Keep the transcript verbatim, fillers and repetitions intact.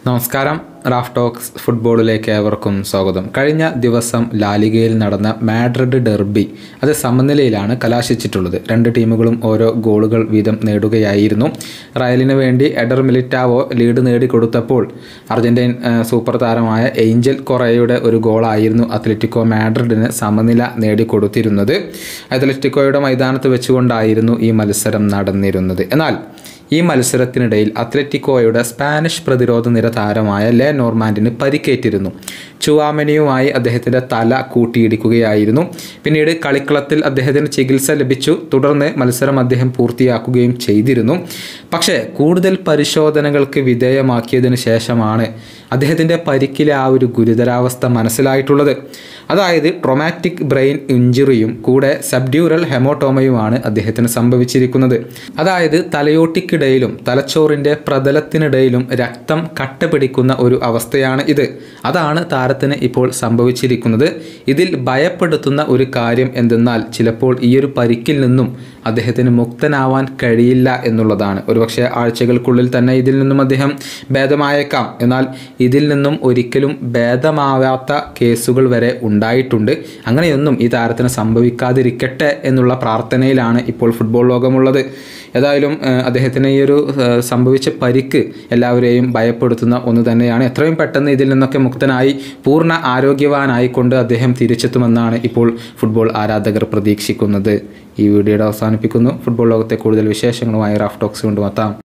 നമസ്കാരം. Raf talks ഫുട്ബോളിലേക്ക് ഏവർക്കും സ്വാഗതം. കഴിഞ്ഞ ദിവസം ലാലിഗയിൽ നടന്ന മാഡ്രിഡ് ഡെർബി അത് സമനിലയിലാണ് കലാശിച്ചിട്ടുള്ളത്. രണ്ട് ടീമുകളും ഓരോ ഗോളുകൾ വീതം നേടുകയായിരുന്നു. റയലിന് വേണ്ടി എഡർ മിലിറ്റാവോ ലീഡ് നേടിക്കൊടുത്തപ്പോൾ അർജന്റീൻ സൂപ്പർ താരമായ ഏഞ്ചൽ കൊറേയുടെ ഒരു ഗോളായിരുന്നു അത്ലറ്റിക്കോ മാഡ്രിഡിന് സമനില നേടിക്കൊടുത്തിരുന്നത്. അത്ലറ്റിക്കോയുടെ മൈതാനത്ത് വെച്ചുകൊണ്ടായിരുന്നു ഈ മത്സരം നടന്നിരുന്നത്. എന്നാൽ ഈ മത്സരത്തിനിടയിൽ അത്ലറ്റിക്കോയുടെ സ്പാനിഷ് പ്രതിരോധ നിര താരമായ ലെ നോർമാൻഡിന് പരിക്കേറ്റിരുന്നു. ചുവാമെനിയുമായി അദ്ദേഹത്തിൻ്റെ തല കൂട്ടിയിടിക്കുകയായിരുന്നു. പിന്നീട് കളിക്കളത്തിൽ അദ്ദേഹത്തിന് ചികിത്സ ലഭിച്ചു. തുടർന്ന് മത്സരം അദ്ദേഹം പൂർത്തിയാക്കുകയും ചെയ്തിരുന്നു. പക്ഷേ കൂടുതൽ പരിശോധനകൾക്ക് വിധേയമാക്കിയതിനു ശേഷമാണ് അദ്ദേഹത്തിൻ്റെ പരിക്കിലെ ആ ഒരു ഗുരുതരാവസ്ഥ മനസ്സിലായിട്ടുള്ളത്. അതായത് ട്രോമാറ്റിക് ബ്രെയിൻ ഇഞ്ചുറിയും കൂടെ സബ്ഡ്യൂറൽ ഹെമോട്ടോമയുമാണ് അദ്ദേഹത്തിന് സംഭവിച്ചിരിക്കുന്നത്. അതായത് തലയോട്ടിക്കിടയിലും തലച്ചോറിൻ്റെ പ്രതലത്തിനിടയിലും രക്തം കട്ടപിടിക്കുന്ന ഒരു അവസ്ഥയാണ് ഇത്. അതാണ് താരത്തിന് ഇപ്പോൾ സംഭവിച്ചിരിക്കുന്നത്. ഇതിൽ ഭയപ്പെടുത്തുന്ന ഒരു കാര്യം എന്തെന്നാൽ ചിലപ്പോൾ ഈ ഒരു പരിക്കിൽ നിന്നും അദ്ദേഹത്തിന് മുക്തനാവാൻ കഴിയില്ല എന്നുള്ളതാണ്. ഒരുപക്ഷെ ആഴ്ചകൾക്കുള്ളിൽ തന്നെ ഇതിൽ നിന്നും അദ്ദേഹം ഭേദമായേക്കാം. എന്നാൽ ഇതിൽ നിന്നും ഒരിക്കലും ഭേദമാവാത്ത കേസുകൾ വരെ ഉണ്ടായിട്ടുണ്ട്. അങ്ങനെയൊന്നും ഈ താരത്തിന് സംഭവിക്കാതിരിക്കട്ടെ എന്നുള്ള പ്രാർത്ഥനയിലാണ് ഇപ്പോൾ ഫുട്ബോൾ ലോകമുള്ളത്. ഏതായാലും അദ്ദേഹത്തിന് ഈ ഒരു സംഭവിച്ച പരിക്ക് എല്ലാവരെയും ഭയപ്പെടുത്തുന്ന ഒന്ന് തന്നെയാണ്. എത്രയും പെട്ടെന്ന് ഇതിൽ നിന്നൊക്കെ മുക്തനായി പൂർണ്ണ ആരോഗ്യവാനായിക്കൊണ്ട് അദ്ദേഹം തിരിച്ചെത്തുമെന്നാണ് ഇപ്പോൾ ഫുട്ബോൾ ആരാധകർ പ്രതീക്ഷിക്കുന്നത്. ഈ വീഡിയോയുടെ അവസാനിപ്പിക്കുന്നു. ഫുട്ബോൾ ലോകത്തെ കൂടുതൽ വിശേഷങ്ങളുമായി റാഫ് ടോക്സ് കൊണ്ടുമെത്താം.